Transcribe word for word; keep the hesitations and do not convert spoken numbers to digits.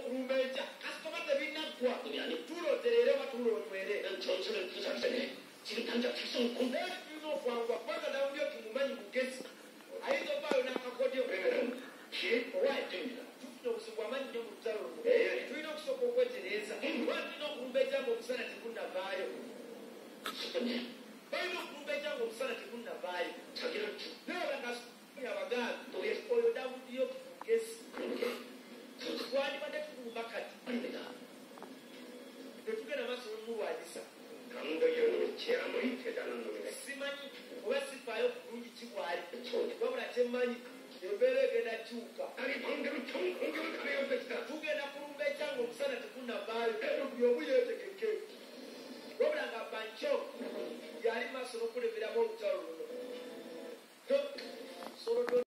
kurumbeja kastomate binakwa tuloterere batulotwere 전선을 부작전에 지금 당장 특성 공백 kwangwa mpaka naambia tumumanyi mugezi aizo bayo nakakodyo 그러면 기획 보호해야 됩니다. tuno kusingwamanyi nyo mutalo 예. tulina okusoka okwetereza balina okulumbeja ng'omusana tegunnavaayo 첫번째 balina okulumbeja ng'omusana tegunnavaayo 자기를 nebalanga abagambi oyo dawudiyo mugezi twandibadde tukulumba kati 아닙니다. tetugenda maaso nomulwanyisa 감독이 제 아무리 대단한 놈이네. simanyi oba sifaayo bulungi kibwali wabula kyemmanyi embeera egenda kyuka 아니 방금 총 공격을 가해올 것이다. tugenda kulumba ekyanga omusana tegunnavaayo buli omu